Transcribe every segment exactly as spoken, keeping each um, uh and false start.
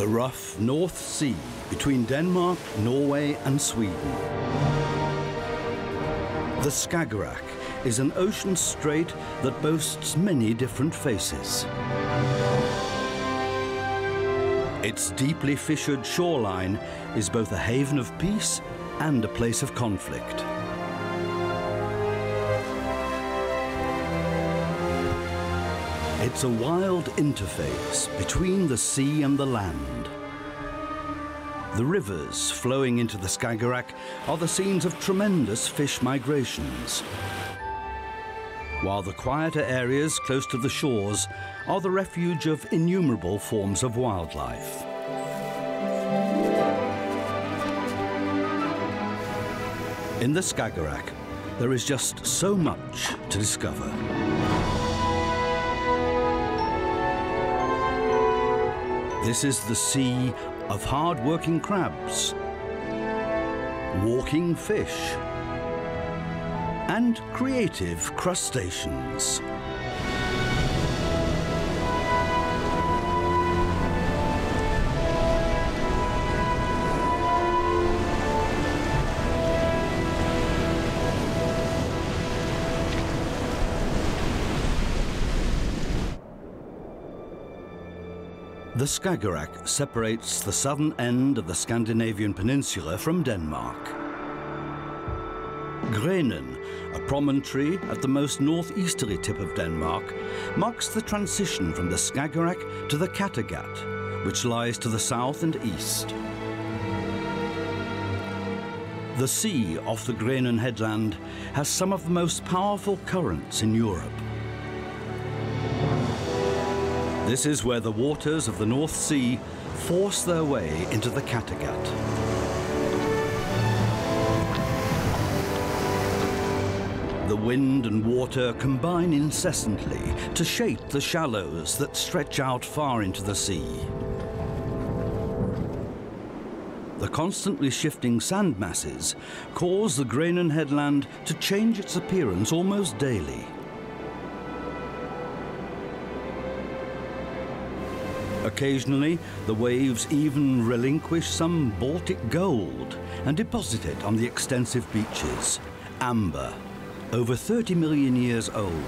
The rough North Sea between Denmark, Norway and Sweden. The Skagerrak is an ocean strait that boasts many different faces. Its deeply fissured shoreline is both a haven of peace and a place of conflict. It's a wild interface between the sea and the land. The rivers flowing into the Skagerrak are the scenes of tremendous fish migrations, while the quieter areas close to the shores are the refuge of innumerable forms of wildlife. In the Skagerrak, there is just so much to discover. This is the sea of hard-working crabs, walking fish, and creative crustaceans. The Skagerrak separates the southern end of the Scandinavian peninsula from Denmark. Grenen, a promontory at the most northeasterly tip of Denmark, marks the transition from the Skagerrak to the Kattegat, which lies to the south and east. The sea off the Grenen headland has some of the most powerful currents in Europe. This is where the waters of the North Sea force their way into the Kattegat. The wind and water combine incessantly to shape the shallows that stretch out far into the sea. The constantly shifting sand masses cause the Grenen headland to change its appearance almost daily. Occasionally, the waves even relinquish some Baltic gold and deposit it on the extensive beaches. Amber, over thirty million years old.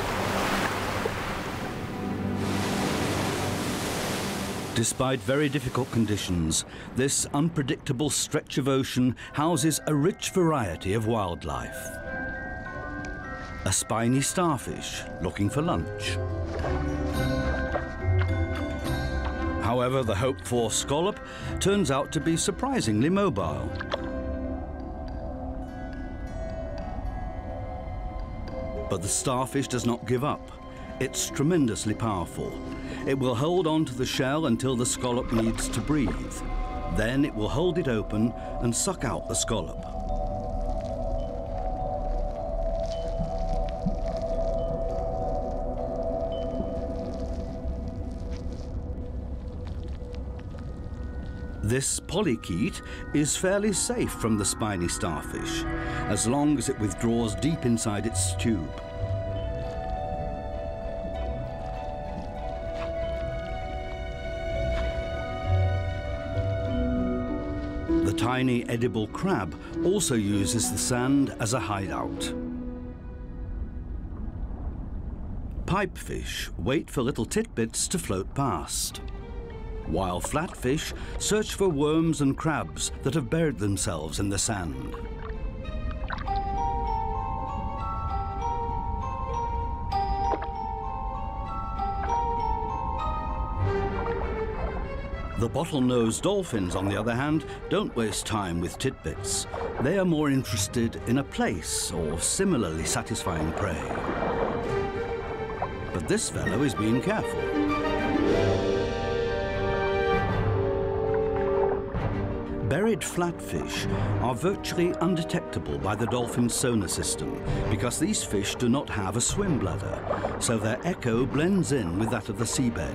Despite very difficult conditions, this unpredictable stretch of ocean houses a rich variety of wildlife. A spiny starfish looking for lunch. However, the hoped-for scallop turns out to be surprisingly mobile. But the starfish does not give up. It's tremendously powerful. It will hold on to the shell until the scallop needs to breathe. Then it will hold it open and suck out the scallop. This polychaete is fairly safe from the spiny starfish, as long as it withdraws deep inside its tube. The tiny edible crab also uses the sand as a hideout. Pipefish wait for little titbits to float past, while flatfish search for worms and crabs that have buried themselves in the sand. The bottlenose dolphins, on the other hand, don't waste time with titbits. They are more interested in a place or similarly satisfying prey. But this fellow is being careful. Buried flatfish are virtually undetectable by the dolphin's sonar system because these fish do not have a swim bladder, so their echo blends in with that of the seabed.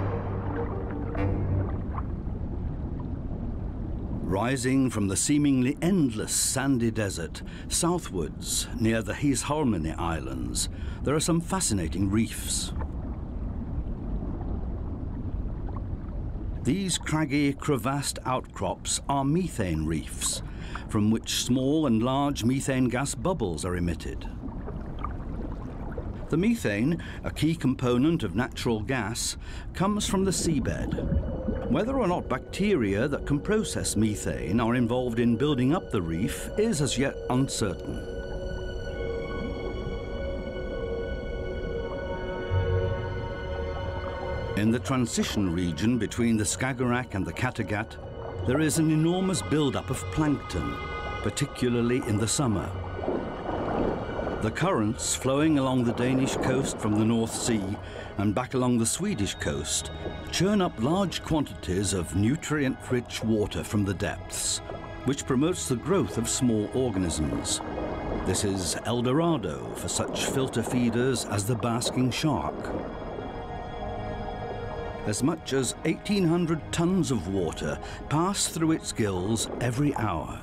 Rising from the seemingly endless sandy desert southwards near the Hisholmene Islands, there are some fascinating reefs. These craggy, crevassed outcrops are methane reefs, from which small and large methane gas bubbles are emitted. The methane, a key component of natural gas, comes from the seabed. Whether or not bacteria that can process methane are involved in building up the reef is as yet uncertain. In the transition region between the Skagerrak and the Kattegat, there is an enormous buildup of plankton, particularly in the summer. The currents flowing along the Danish coast from the North Sea and back along the Swedish coast churn up large quantities of nutrient-rich water from the depths, which promotes the growth of small organisms. This is El Dorado for such filter feeders as the basking shark. As much as eighteen hundred tons of water pass through its gills every hour.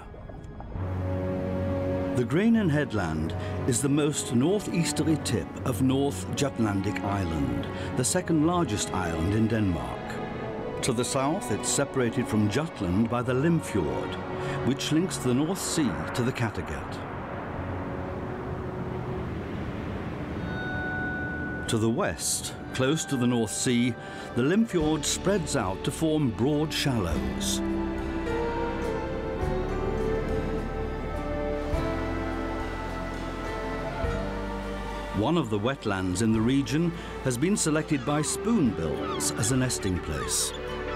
The Grenen headland is the most northeasterly tip of North Jutlandic Island, the second largest island in Denmark. To the south, it's separated from Jutland by the Limfjord, which links the North Sea to the Kattegat. To the west, close to the North Sea, the Limfjord spreads out to form broad shallows. One of the wetlands in the region has been selected by spoonbills as a nesting place.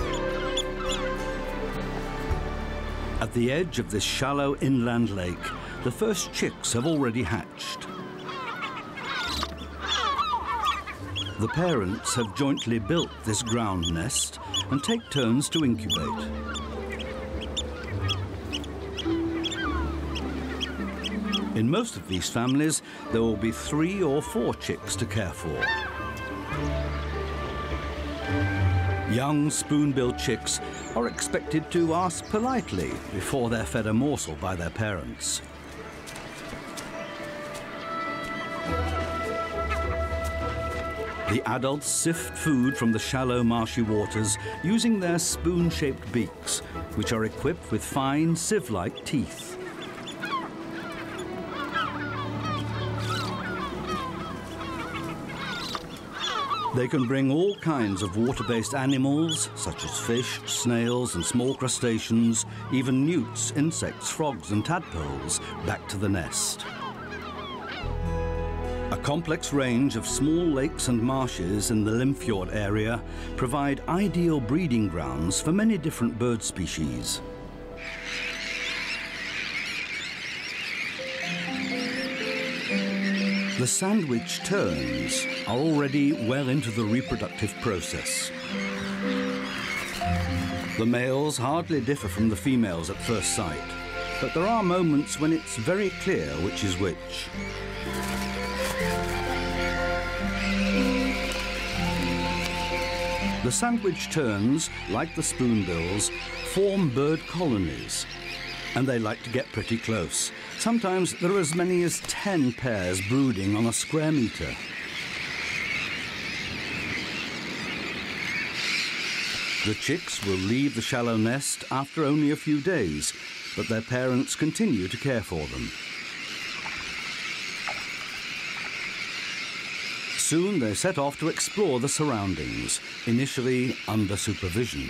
At the edge of this shallow inland lake, the first chicks have already hatched. The parents have jointly built this ground nest and take turns to incubate. In most of these families, there will be three or four chicks to care for. Young spoon-billed chicks are expected to ask politely before they're fed a morsel by their parents. The adults sift food from the shallow, marshy waters using their spoon-shaped beaks, which are equipped with fine, sieve-like teeth. They can bring all kinds of water-based animals, such as fish, snails, and small crustaceans, even newts, insects, frogs, and tadpoles, back to the nest. A complex range of small lakes and marshes in the Limfjord area provide ideal breeding grounds for many different bird species. The sandwich terns are already well into the reproductive process. The males hardly differ from the females at first sight, but there are moments when it's very clear which is which. The sandwich terns, like the spoonbills, form bird colonies, and they like to get pretty close. Sometimes there are as many as ten pairs brooding on a square metre. The chicks will leave the shallow nest after only a few days, but their parents continue to care for them. Soon they set off to explore the surroundings, initially under supervision.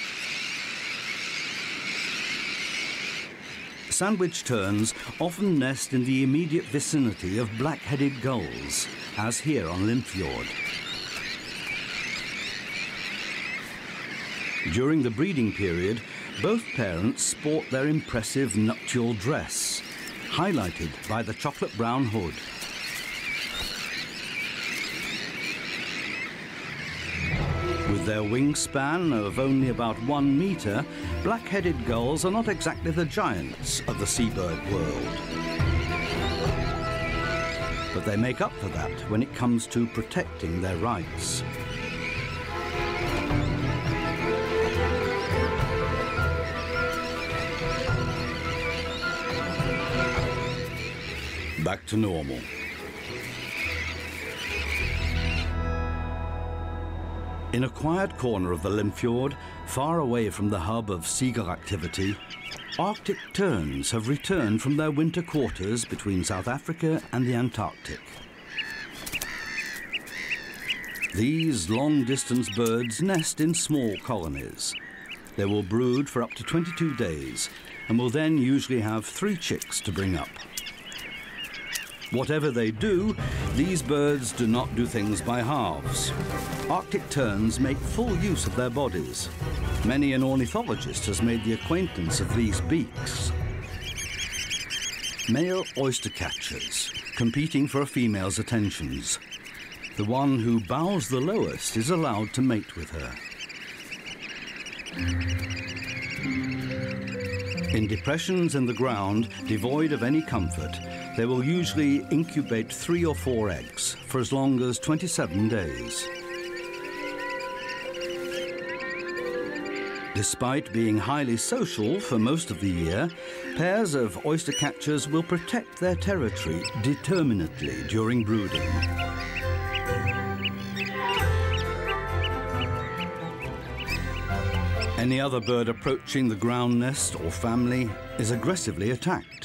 Sandwich terns often nest in the immediate vicinity of black-headed gulls, as here on Limfjord. During the breeding period, both parents sport their impressive nuptial dress, highlighted by the chocolate-brown hood. With their wingspan of only about one metre, black-headed gulls are not exactly the giants of the seabird world. But they make up for that when it comes to protecting their rights. Back to normal. In a quiet corner of the Limfjord, far away from the hub of seagull activity, Arctic terns have returned from their winter quarters between South Africa and the Antarctic. These long-distance birds nest in small colonies. They will brood for up to twenty-two days and will then usually have three chicks to bring up. Whatever they do, these birds do not do things by halves. Arctic terns make full use of their bodies. Many an ornithologist has made the acquaintance of these beaks. Male oystercatchers, competing for a female's attentions. The one who bows the lowest is allowed to mate with her. In depressions in the ground, devoid of any comfort, they will usually incubate three or four eggs for as long as twenty-seven days. Despite being highly social for most of the year, pairs of oystercatchers will protect their territory determinedly during brooding. Any other bird approaching the ground nest or family is aggressively attacked.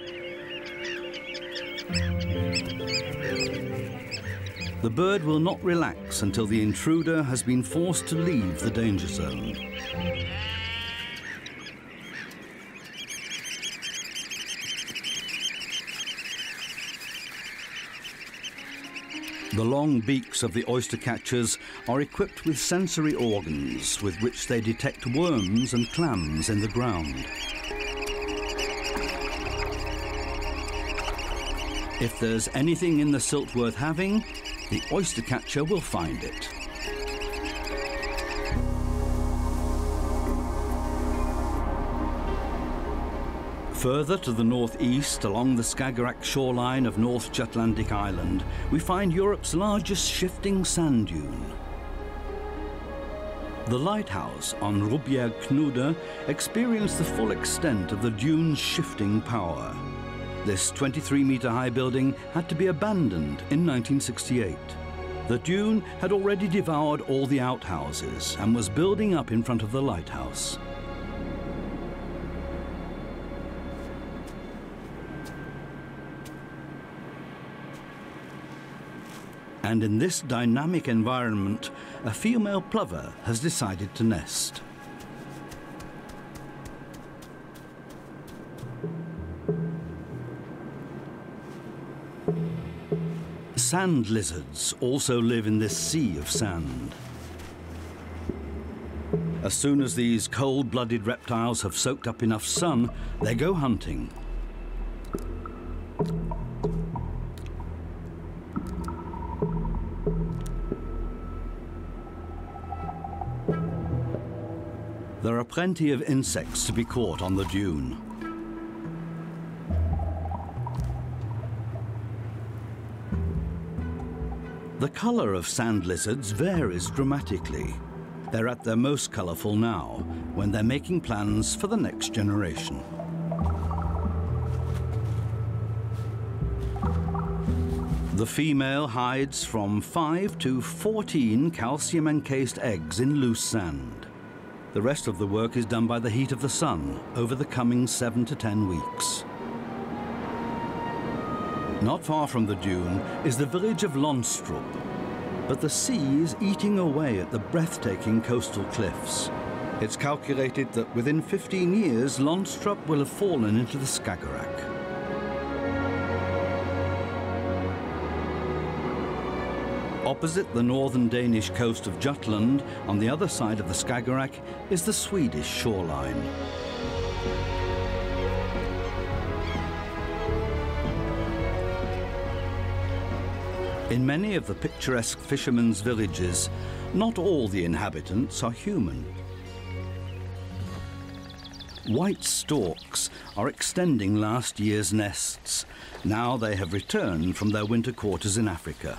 The bird will not relax until the intruder has been forced to leave the danger zone. The long beaks of the oystercatchers are equipped with sensory organs with which they detect worms and clams in the ground. If there's anything in the silt worth having, the oystercatcher will find it. Further to the northeast, along the Skagerrak shoreline of North Jutlandic Island, we find Europe's largest shifting sand dune. The lighthouse on Rubjerg experienced the full extent of the dune's shifting power. This twenty-three metre high building had to be abandoned in nineteen sixty-eight. The dune had already devoured all the outhouses and was building up in front of the lighthouse. And in this dynamic environment, a female plover has decided to nest. Sand lizards also live in this sea of sand. As soon as these cold-blooded reptiles have soaked up enough sun, they go hunting. There are plenty of insects to be caught on the dune. The colour of sand lizards varies dramatically. They're at their most colourful now, when they're making plans for the next generation. The female hides from five to fourteen calcium-encased eggs in loose sand. The rest of the work is done by the heat of the sun over the coming seven to ten weeks. Not far from the dune is the village of Lonstrup, but the sea is eating away at the breathtaking coastal cliffs. It's calculated that within fifteen years, Lonstrup will have fallen into the Skagerrak. Opposite the northern Danish coast of Jutland, on the other side of the Skagerrak, is the Swedish shoreline. In many of the picturesque fishermen's villages, not all the inhabitants are human. White storks are extending last year's nests. Now they have returned from their winter quarters in Africa.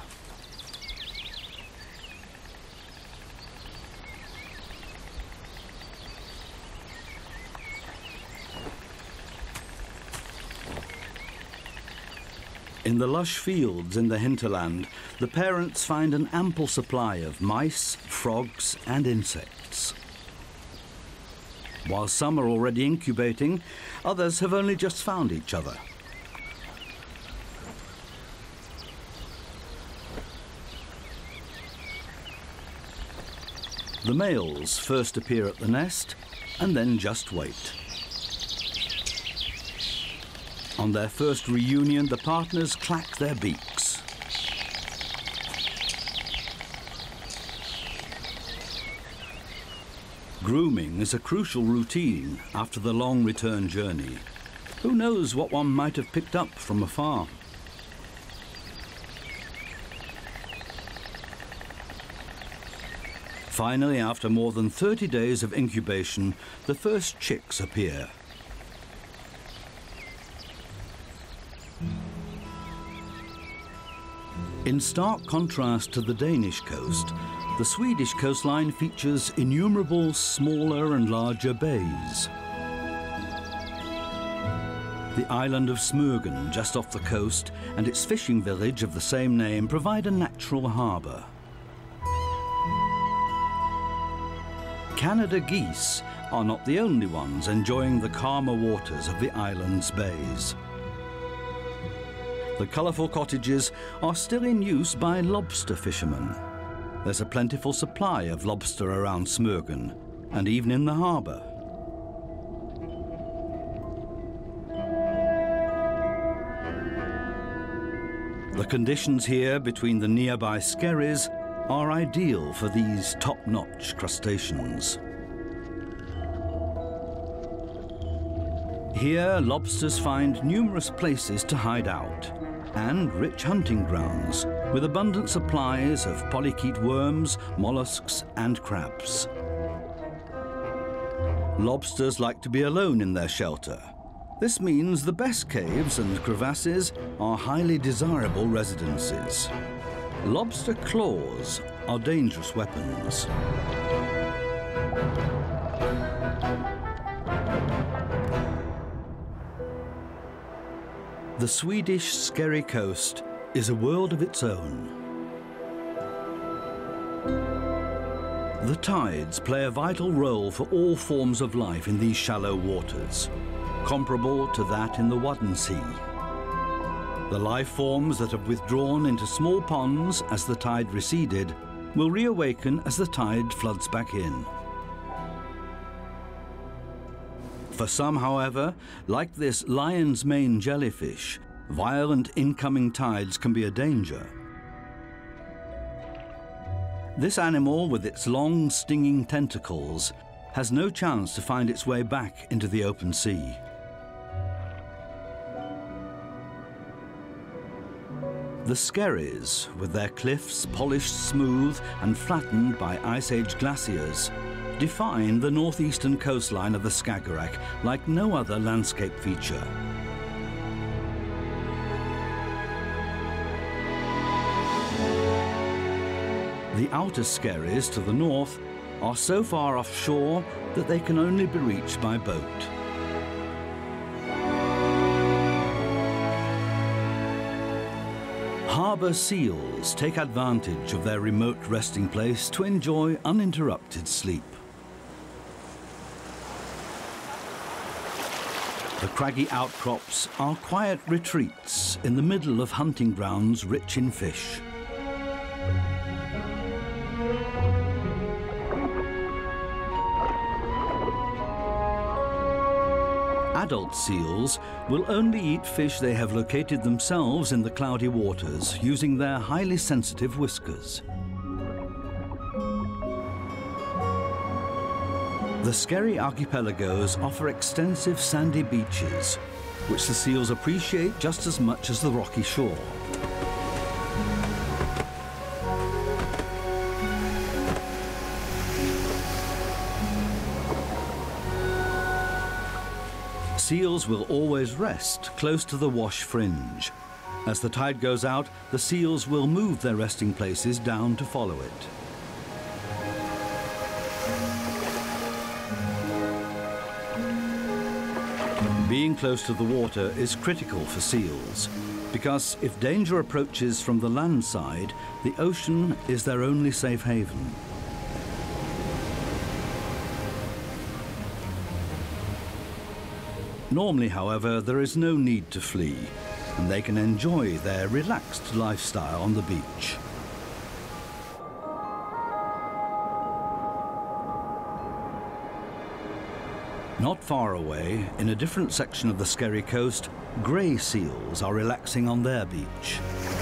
In the lush fields in the hinterland, the parents find an ample supply of mice, frogs and insects. While some are already incubating, others have only just found each other. The males first appear at the nest and then just wait. On their first reunion, the partners clack their beaks. Grooming is a crucial routine after the long return journey. Who knows what one might have picked up from afar? Finally, after more than thirty days of incubation, the first chicks appear. In stark contrast to the Danish coast, the Swedish coastline features innumerable smaller and larger bays. The island of Smögen, just off the coast, and its fishing village of the same name provide a natural harbour. Canada geese are not the only ones enjoying the calmer waters of the island's bays. The colourful cottages are still in use by lobster fishermen. There's a plentiful supply of lobster around Smögen, and even in the harbour. The conditions here between the nearby skerries are ideal for these top-notch crustaceans. Here, lobsters find numerous places to hide out and rich hunting grounds with abundant supplies of polychaete worms, mollusks and crabs. Lobsters like to be alone in their shelter. This means the best caves and crevasses are highly desirable residences. Lobster claws are dangerous weapons. The Swedish skerry coast is a world of its own. The tides play a vital role for all forms of life in these shallow waters, comparable to that in the Wadden Sea. The life forms that have withdrawn into small ponds as the tide receded will reawaken as the tide floods back in. For some, however, like this lion's mane jellyfish, violent incoming tides can be a danger. This animal, with its long, stinging tentacles, has no chance to find its way back into the open sea. The skerries, with their cliffs polished smooth and flattened by Ice Age glaciers, define the northeastern coastline of the Skagerrak like no other landscape feature. The outer skerries to the north are so far offshore that they can only be reached by boat. Harbour seals take advantage of their remote resting place to enjoy uninterrupted sleep. The craggy outcrops are quiet retreats in the middle of hunting grounds rich in fish. Adult seals will only eat fish they have located themselves in the cloudy waters using their highly sensitive whiskers. The skerry archipelagos offer extensive sandy beaches, which the seals appreciate just as much as the rocky shore. Seals will always rest close to the wash fringe. As the tide goes out, the seals will move their resting places down to follow it. Being close to the water is critical for seals, because if danger approaches from the land side, the ocean is their only safe haven. Normally, however, there is no need to flee, and they can enjoy their relaxed lifestyle on the beach. Not far away, in a different section of the Skerry coast, grey seals are relaxing on their beach.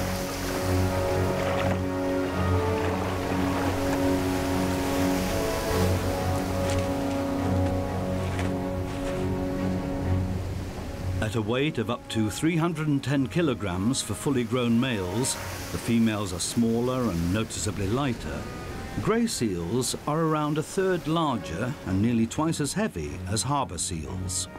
At a weight of up to three hundred ten kilograms for fully grown males, the females are smaller and noticeably lighter. Grey seals are around a third larger and nearly twice as heavy as harbour seals.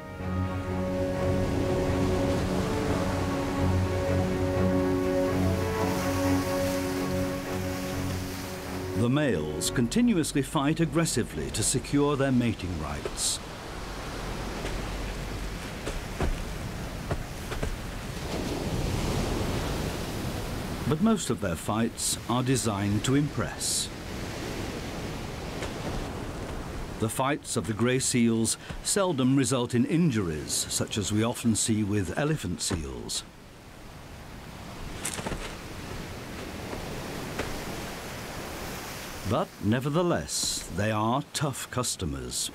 The males continuously fight aggressively to secure their mating rights. But most of their fights are designed to impress. The fights of the grey seals seldom result in injuries, such as we often see with elephant seals. But nevertheless, they are tough customers.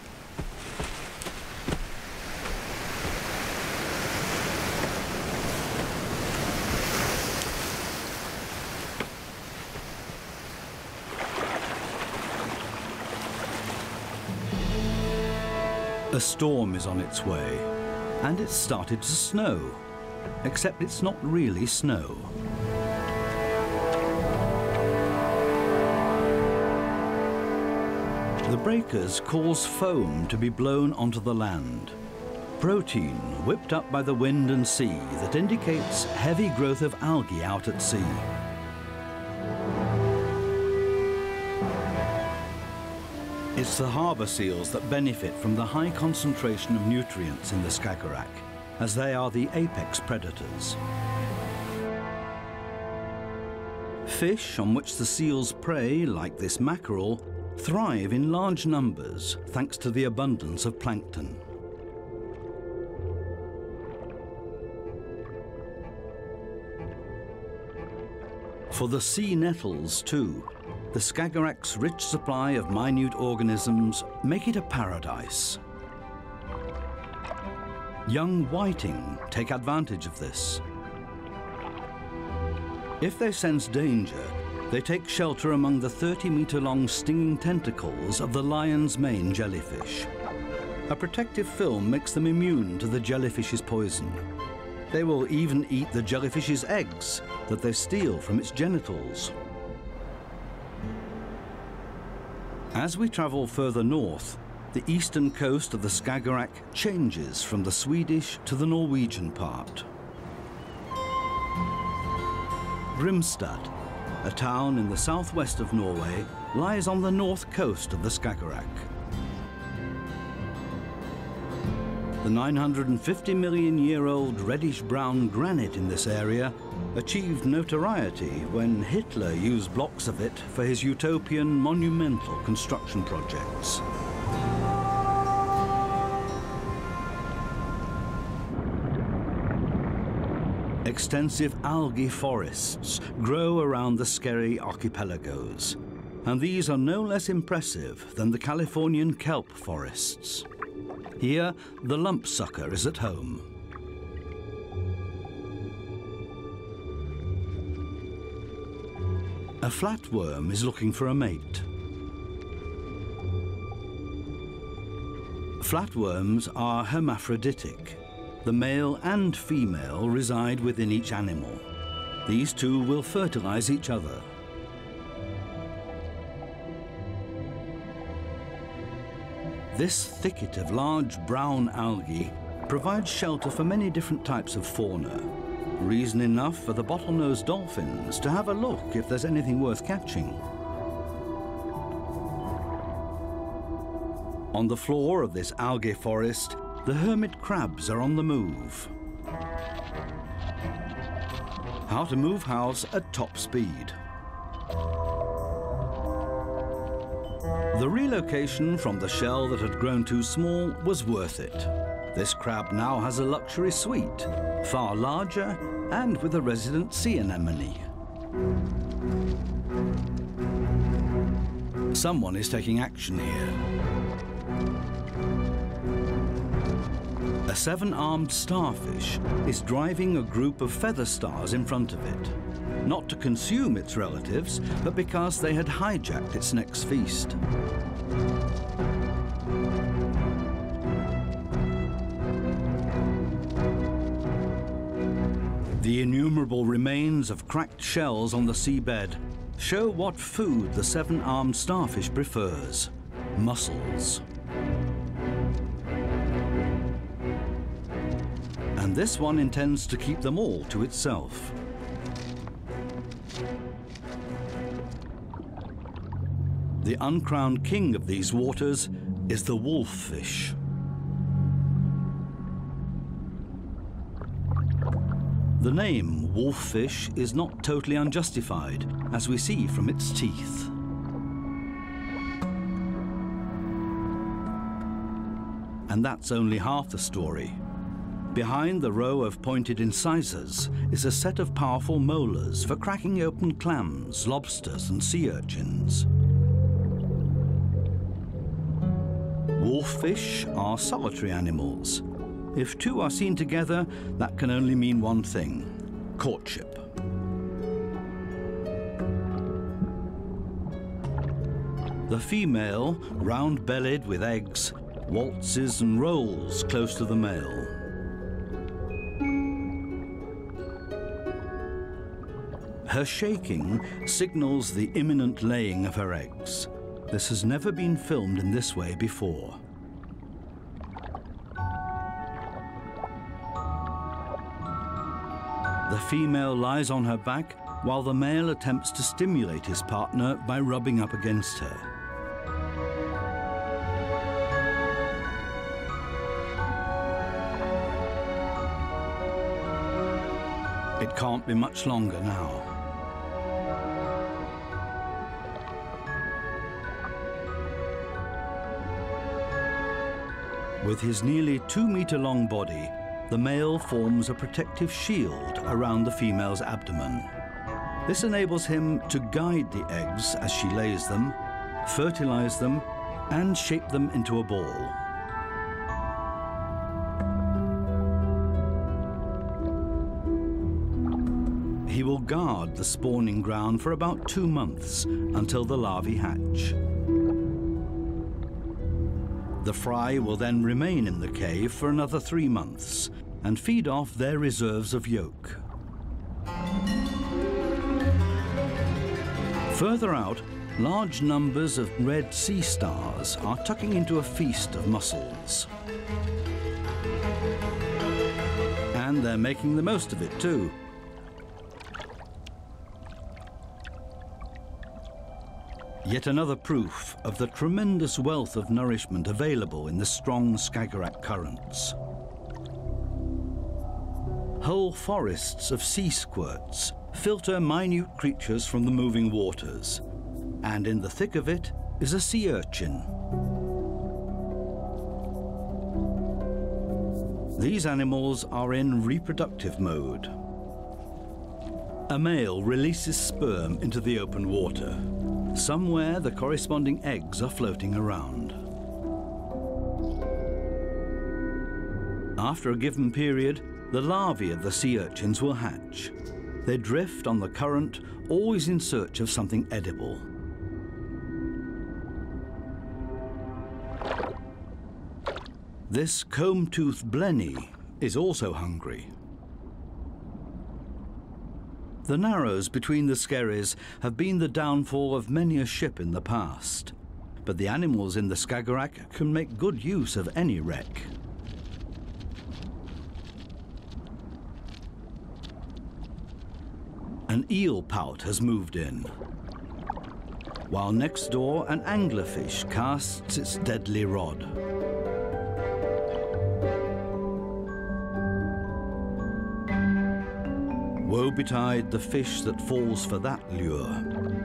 A storm is on its way, and it's started to snow, except it's not really snow. The breakers cause foam to be blown onto the land, protein whipped up by the wind and sea that indicates heavy growth of algae out at sea. It's the harbour seals that benefit from the high concentration of nutrients in the Skagerrak, as they are the apex predators. Fish on which the seals prey, like this mackerel, thrive in large numbers thanks to the abundance of plankton. For the sea nettles, too, the Skagerrak's rich supply of minute organisms make it a paradise. Young whiting take advantage of this. If they sense danger, they take shelter among the thirty metre long stinging tentacles of the lion's mane jellyfish. A protective film makes them immune to the jellyfish's poison. They will even eat the jellyfish's eggs that they steal from its genitals. As we travel further north, the eastern coast of the Skagerrak changes from the Swedish to the Norwegian part. Grimstad, a town in the southwest of Norway, lies on the north coast of the Skagerrak. The nine hundred fifty million year old reddish-brown granite in this area achieved notoriety when Hitler used blocks of it for his utopian monumental construction projects. Extensive algae forests grow around the Skerry archipelagos, and these are no less impressive than the Californian kelp forests. Here, the lumpsucker is at home. A flatworm is looking for a mate. Flatworms are hermaphroditic. The male and female reside within each animal. These two will fertilize each other. This thicket of large brown algae provides shelter for many different types of fauna. Reason enough for the bottlenose dolphins to have a look if there's anything worth catching. On the floor of this algae forest, the hermit crabs are on the move. How to move house at top speed. The relocation from the shell that had grown too small was worth it. This crab now has a luxury suite, far larger and with a resident sea anemone. Someone is taking action here. A seven-armed starfish is driving a group of feather stars in front of it, not to consume its relatives, but because they had hijacked its next feast. The innumerable remains of cracked shells on the seabed show what food the seven-armed starfish prefers: mussels. And this one intends to keep them all to itself. The uncrowned king of these waters is the wolffish. The name wolffish is not totally unjustified, as we see from its teeth. And that's only half the story. Behind the row of pointed incisors is a set of powerful molars for cracking open clams, lobsters, and sea urchins. Wolffish are solitary animals. If two are seen together, that can only mean one thing: courtship. The female, round-bellied with eggs, waltzes and rolls close to the male. Her shaking signals the imminent laying of her eggs. This has never been filmed in this way before. The female lies on her back while the male attempts to stimulate his partner by rubbing up against her. It can't be much longer now. With his nearly two-meter-long body, the male forms a protective shield around the female's abdomen. This enables him to guide the eggs as she lays them, fertilize them, and shape them into a ball. He will guard the spawning ground for about two months until the larvae hatch. The fry will then remain in the cave for another three months and feed off their reserves of yolk. Further out, large numbers of red sea stars are tucking into a feast of mussels. And they're making the most of it too. Yet another proof of the tremendous wealth of nourishment available in the strong Skagerrak currents. Whole forests of sea squirts filter minute creatures from the moving waters, and in the thick of it is a sea urchin. These animals are in reproductive mode. A male releases sperm into the open water. Somewhere, the corresponding eggs are floating around. After a given period, the larvae of the sea urchins will hatch. They drift on the current, always in search of something edible. This comb-toothed blenny is also hungry. The narrows between the skerries have been the downfall of many a ship in the past, but the animals in the Skagerrak can make good use of any wreck. An eel pout has moved in, while next door an anglerfish casts its deadly rod. Woe betide the fish that falls for that lure.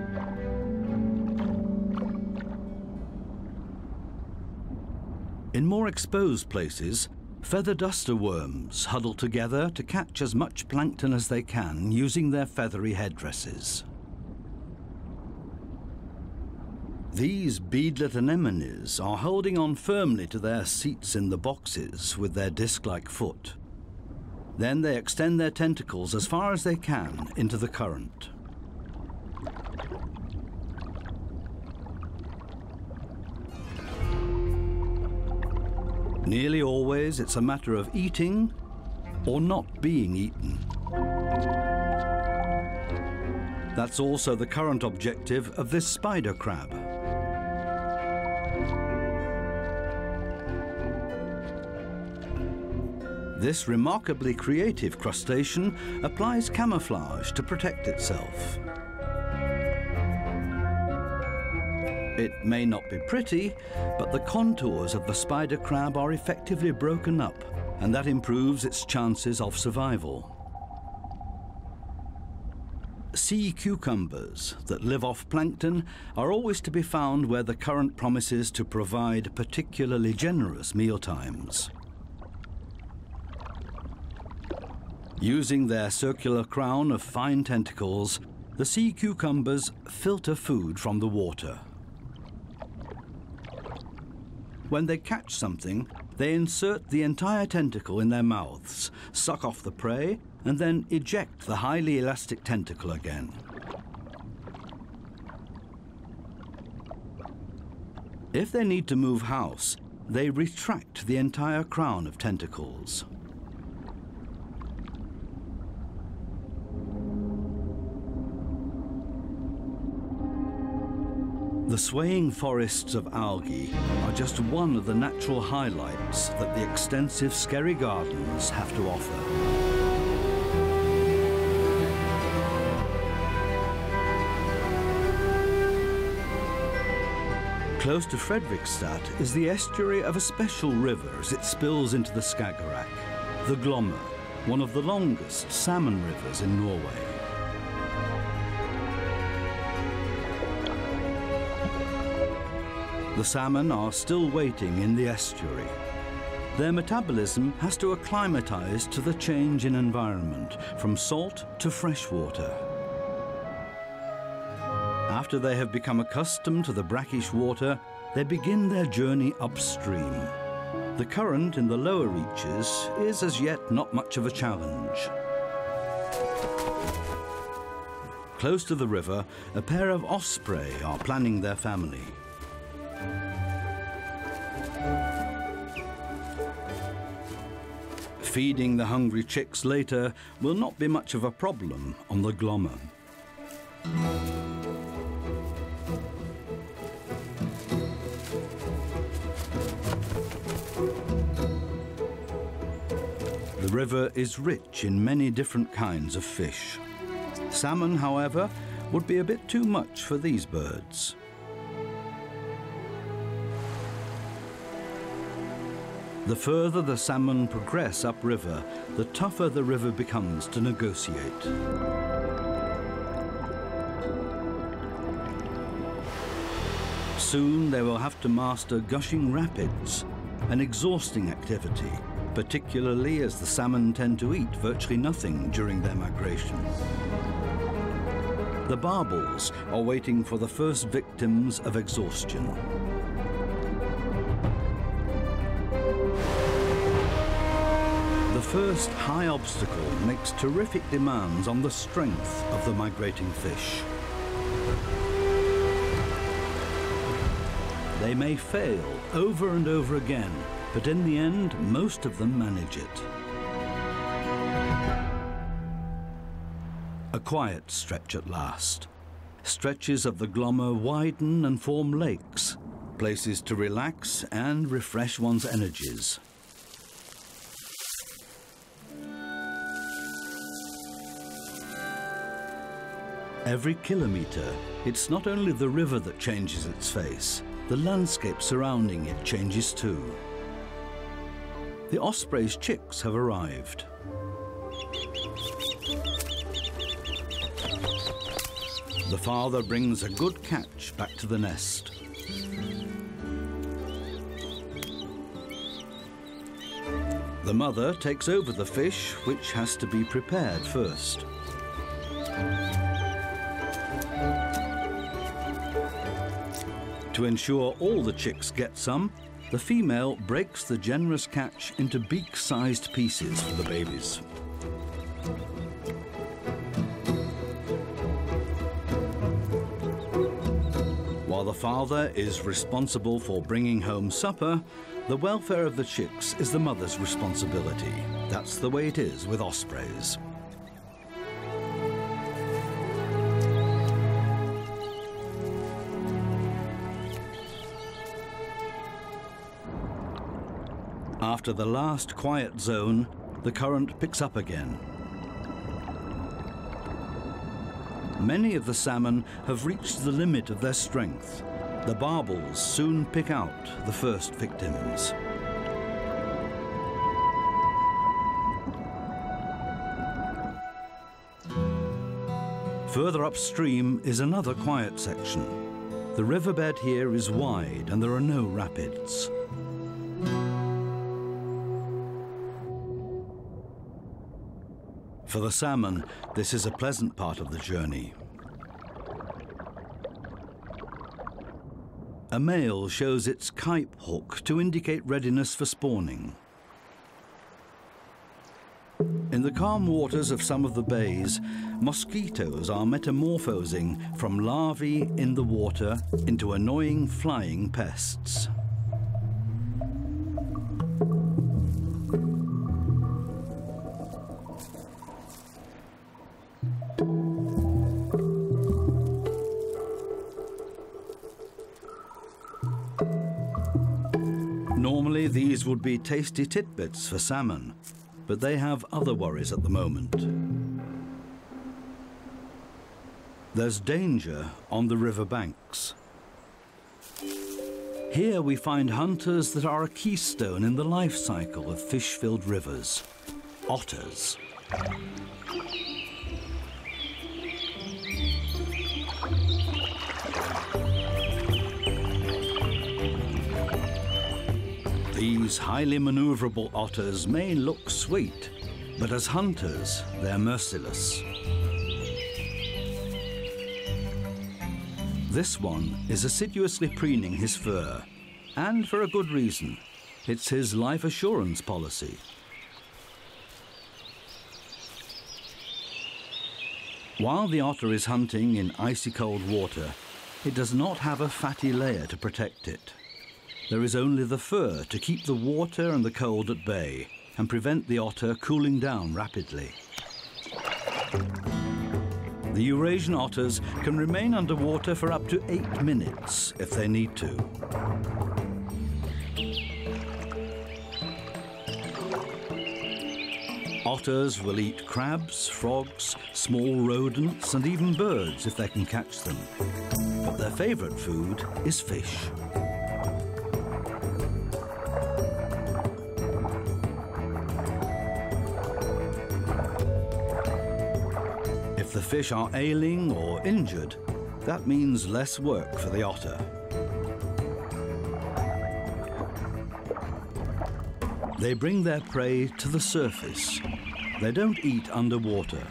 In more exposed places, feather duster worms huddle together to catch as much plankton as they can using their feathery headdresses. These beadlet anemones are holding on firmly to their seats in the boxes with their disc-like foot. Then they extend their tentacles as far as they can into the current. Nearly always it's a matter of eating or not being eaten. That's also the current objective of this spider crab. This remarkably creative crustacean applies camouflage to protect itself. It may not be pretty, but the contours of the spider crab are effectively broken up, and that improves its chances of survival. Sea cucumbers that live off plankton are always to be found where the current promises to provide particularly generous mealtimes. Using their circular crown of fine tentacles, the sea cucumbers filter food from the water. When they catch something, they insert the entire tentacle in their mouths, suck off the prey, and then eject the highly elastic tentacle again. If they need to move house, they retract the entire crown of tentacles. The swaying forests of algae are just one of the natural highlights that the extensive Skerry gardens have to offer. Close to Fredrikstad is the estuary of a special river as it spills into the Skagerrak, the Glomma, one of the longest salmon rivers in Norway. The salmon are still waiting in the estuary. Their metabolism has to acclimatize to the change in environment, from salt to freshwater. After they have become accustomed to the brackish water, they begin their journey upstream. The current in the lower reaches is as yet not much of a challenge. Close to the river, a pair of osprey are planning their family. Feeding the hungry chicks later will not be much of a problem on the Glomma. The river is rich in many different kinds of fish. Salmon, however, would be a bit too much for these birds. The further the salmon progress upriver, the tougher the river becomes to negotiate. Soon they will have to master gushing rapids, an exhausting activity, particularly as the salmon tend to eat virtually nothing during their migration. The barbels are waiting for the first victims of exhaustion. The first high obstacle makes terrific demands on the strength of the migrating fish. They may fail over and over again, but in the end, most of them manage it. A quiet stretch at last. Stretches of the Glomma widen and form lakes, places to relax and refresh one's energies. Every kilometre, it's not only the river that changes its face, the landscape surrounding it changes too. The osprey's chicks have arrived. The father brings a good catch back to the nest. The mother takes over the fish, which has to be prepared first. To ensure all the chicks get some, the female breaks the generous catch into beak-sized pieces for the babies. While the father is responsible for bringing home supper, the welfare of the chicks is the mother's responsibility. That's the way it is with ospreys. After the last quiet zone, the current picks up again. Many of the salmon have reached the limit of their strength. The barbels soon pick out the first victims. Further upstream is another quiet section. The riverbed here is wide and there are no rapids. For the salmon, this is a pleasant part of the journey. A male shows its kype hook to indicate readiness for spawning. In the calm waters of some of the bays, mosquitoes are metamorphosing from larvae in the water into annoying flying pests. Normally, these would be tasty titbits for salmon, but they have other worries at the moment. There's danger on the river banks. Here we find hunters that are a keystone in the life cycle of fish-filled rivers: otters. These highly maneuverable otters may look sweet, but as hunters, they're merciless. This one is assiduously preening his fur, and for a good reason. It's his life assurance policy. While the otter is hunting in icy cold water, it does not have a fatty layer to protect it. There is only the fur to keep the water and the cold at bay and prevent the otter cooling down rapidly. The Eurasian otters can remain underwater for up to eight minutes if they need to. Otters will eat crabs, frogs, small rodents and even birds if they can catch them. But their favorite food is fish. If the fish are ailing or injured, that means less work for the otter. They bring their prey to the surface. They don't eat underwater.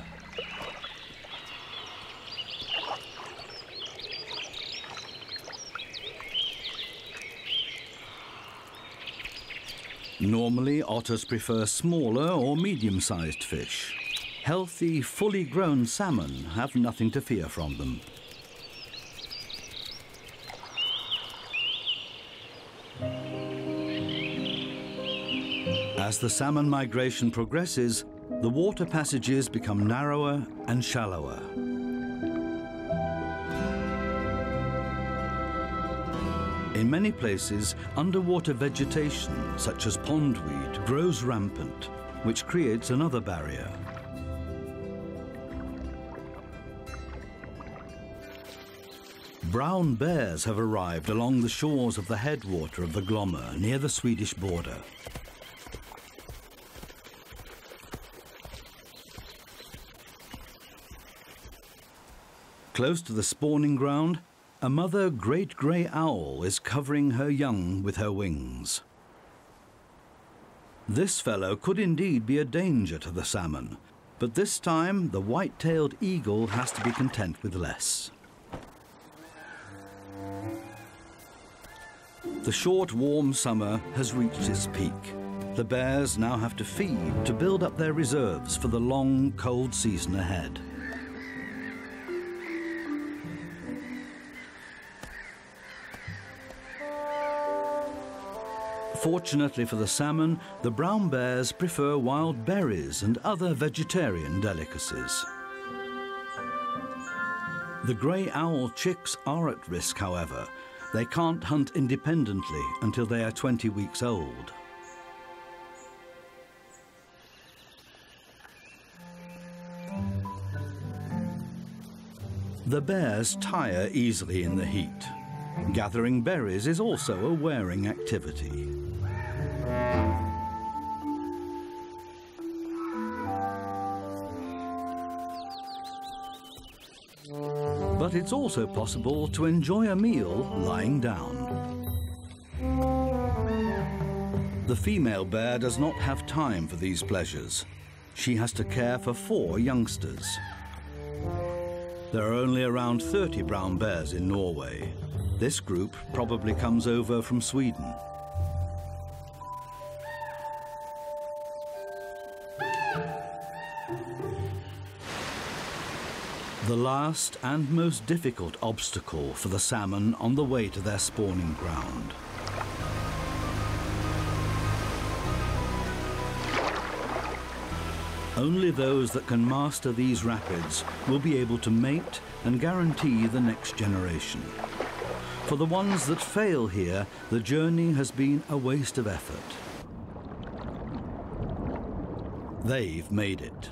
Normally, otters prefer smaller or medium-sized fish. Healthy, fully grown salmon have nothing to fear from them. As the salmon migration progresses, the water passages become narrower and shallower. In many places, underwater vegetation, such as pondweed, grows rampant, which creates another barrier. Brown bears have arrived along the shores of the headwater of the Glomma, near the Swedish border. Close to the spawning ground, a mother great grey owl is covering her young with her wings. This fellow could indeed be a danger to the salmon, but this time the white-tailed eagle has to be content with less. The short, warm summer has reached its peak. The bears now have to feed to build up their reserves for the long, cold season ahead. Fortunately for the salmon, the brown bears prefer wild berries and other vegetarian delicacies. The grey owl chicks are at risk, however. They can't hunt independently until they are twenty weeks old. The bears tire easily in the heat. Gathering berries is also a wearing activity. But it's also possible to enjoy a meal lying down. The female bear does not have time for these pleasures. She has to care for four youngsters. There are only around thirty brown bears in Norway. This group probably comes over from Sweden. The last and most difficult obstacle for the salmon on the way to their spawning ground. Only those that can master these rapids will be able to mate and guarantee the next generation. For the ones that fail here, the journey has been a waste of effort. They've made it.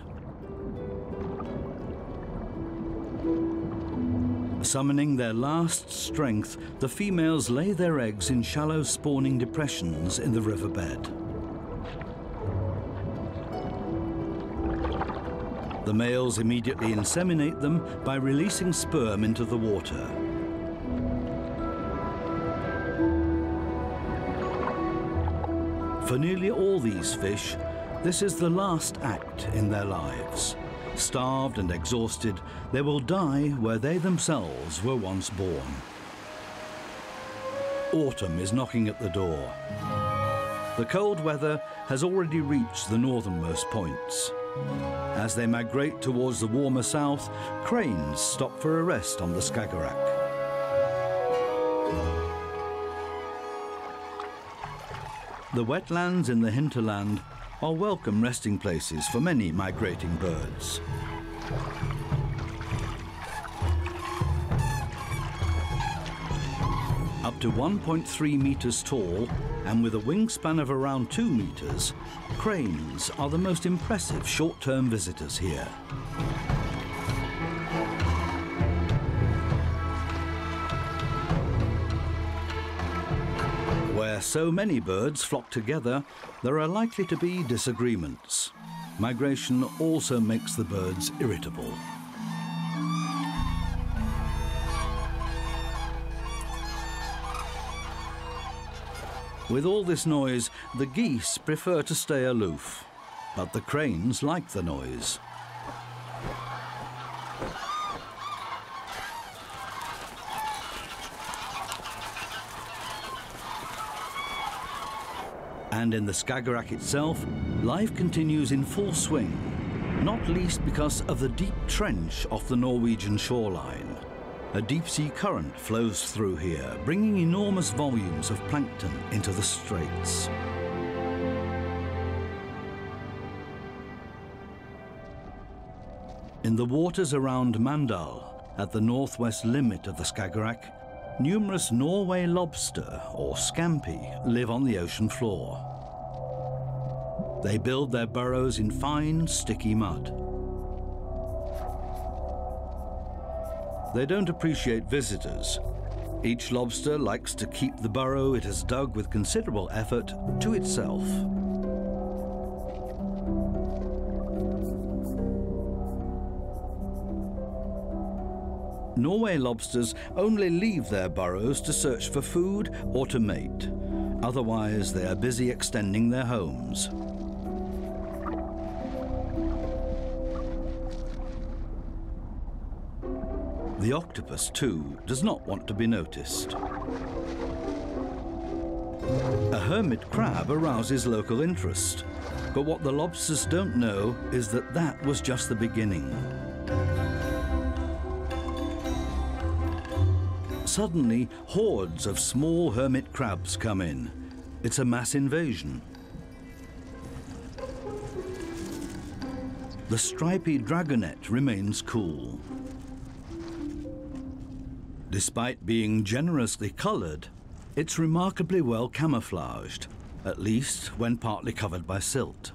Summoning their last strength, the females lay their eggs in shallow spawning depressions in the riverbed. The males immediately inseminate them by releasing sperm into the water. For nearly all these fish, this is the last act in their lives. Starved and exhausted, they will die where they themselves were once born. Autumn is knocking at the door. The cold weather has already reached the northernmost points. As they migrate towards the warmer south, cranes stop for a rest on the Skagerrak. The wetlands in the hinterland are welcome resting places for many migrating birds. Up to one point three meters tall and with a wingspan of around two meters, cranes are the most impressive short-term visitors here. Where so many birds flock together, there are likely to be disagreements. Migration also makes the birds irritable. With all this noise, the geese prefer to stay aloof, but the cranes like the noise. And in the Skagerrak itself, life continues in full swing, not least because of the deep trench off the Norwegian shoreline. A deep-sea current flows through here, bringing enormous volumes of plankton into the straits. In the waters around Mandal, at the northwest limit of the Skagerrak, numerous Norway lobster, or scampi, live on the ocean floor. They build their burrows in fine, sticky mud. They don't appreciate visitors. Each lobster likes to keep the burrow it has dug with considerable effort to itself. Norway lobsters only leave their burrows to search for food or to mate. Otherwise, they are busy extending their homes. The octopus, too, does not want to be noticed. A hermit crab arouses local interest, but what the lobsters don't know is that that was just the beginning. Suddenly, hordes of small hermit crabs come in. It's a mass invasion. The stripy dragonet remains cool. Despite being generously colored, it's remarkably well camouflaged, at least when partly covered by silt.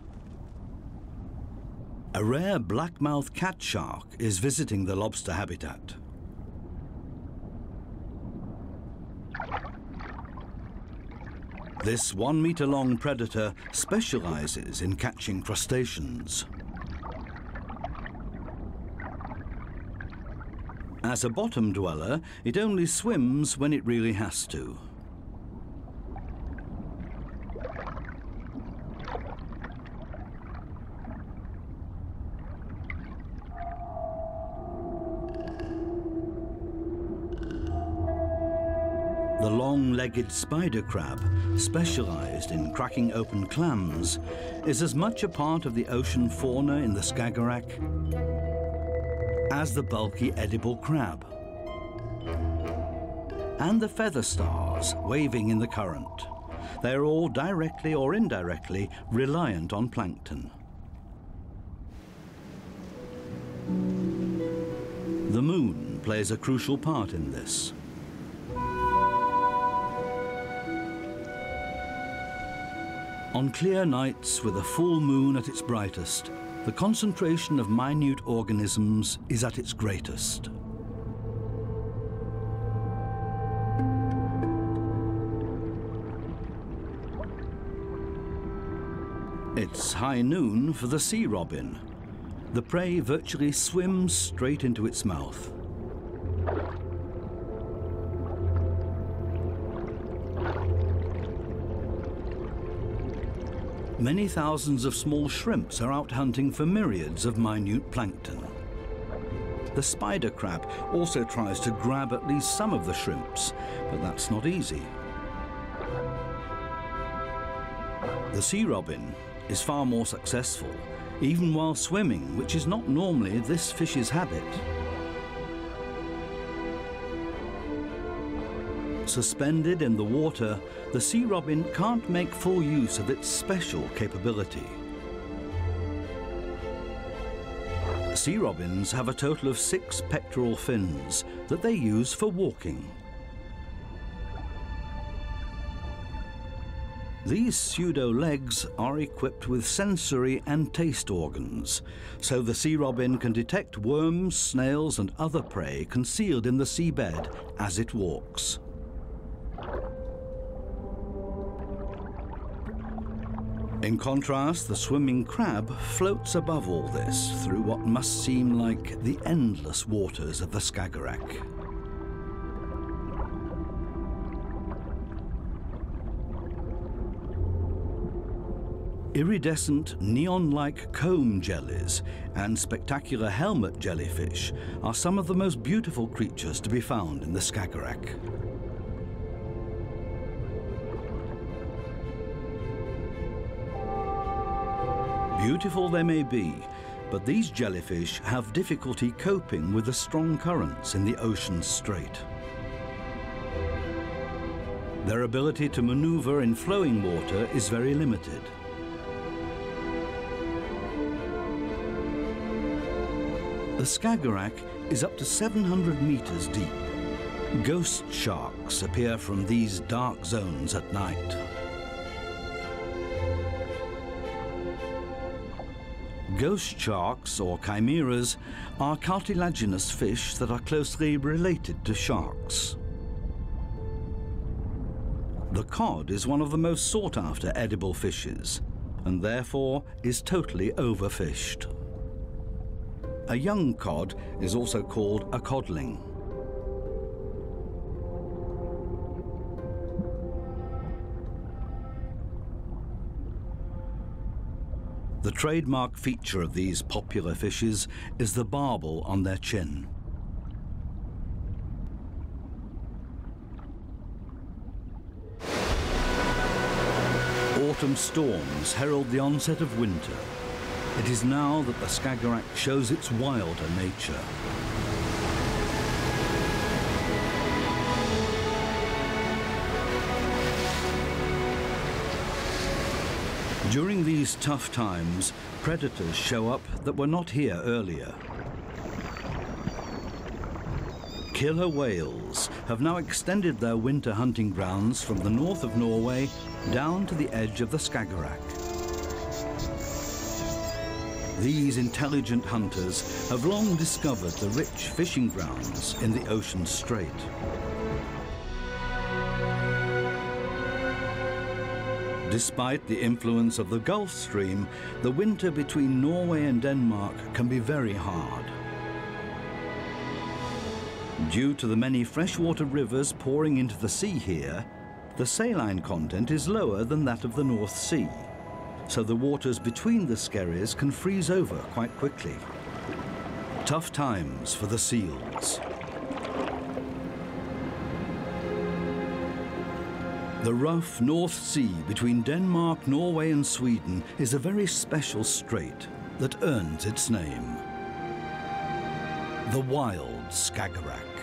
A rare black-mouthed cat shark is visiting the lobster habitat. This one-meter-long predator specializes in catching crustaceans. As a bottom dweller, it only swims when it really has to. The long-legged spider crab, specialized in cracking open clams, is as much a part of the ocean fauna in the Skagerrak as the bulky edible crab. And the feather stars waving in the current. They are all directly or indirectly reliant on plankton. The moon plays a crucial part in this. On clear nights with a full moon at its brightest, the concentration of minute organisms is at its greatest. It's high noon for the sea robin. The prey virtually swims straight into its mouth. Many thousands of small shrimps are out hunting for myriads of minute plankton. The spider crab also tries to grab at least some of the shrimps, but that's not easy. The sea robin is far more successful, even while swimming, which is not normally this fish's habit. Suspended in the water, the sea robin can't make full use of its special capability. Sea robins have a total of six pectoral fins that they use for walking. These pseudo-legs are equipped with sensory and taste organs, so the sea robin can detect worms, snails, and other prey concealed in the seabed as it walks. In contrast, the swimming crab floats above all this through what must seem like the endless waters of the Skagerrak. Iridescent, neon-like comb jellies and spectacular helmet jellyfish are some of the most beautiful creatures to be found in the Skagerrak. Beautiful they may be, but these jellyfish have difficulty coping with the strong currents in the ocean's strait. Their ability to maneuver in flowing water is very limited. The Skagerrak is up to seven hundred meters deep. Ghost sharks appear from these dark zones at night. Ghost sharks, or chimeras, are cartilaginous fish that are closely related to sharks. The cod is one of the most sought-after edible fishes, and therefore is totally overfished. A young cod is also called a codling. The trademark feature of these popular fishes is the barbel on their chin. Autumn storms herald the onset of winter. It is now that the Skagerrak shows its wilder nature. During these tough times, predators show up that were not here earlier. Killer whales have now extended their winter hunting grounds from the north of Norway down to the edge of the Skagerrak. These intelligent hunters have long discovered the rich fishing grounds in the ocean strait. Despite the influence of the Gulf Stream, the winter between Norway and Denmark can be very hard. Due to the many freshwater rivers pouring into the sea here, the saline content is lower than that of the North Sea, so the waters between the skerries can freeze over quite quickly. Tough times for the seals. The rough North Sea between Denmark, Norway and Sweden is a very special strait that earns its name. The wild Skagerrak.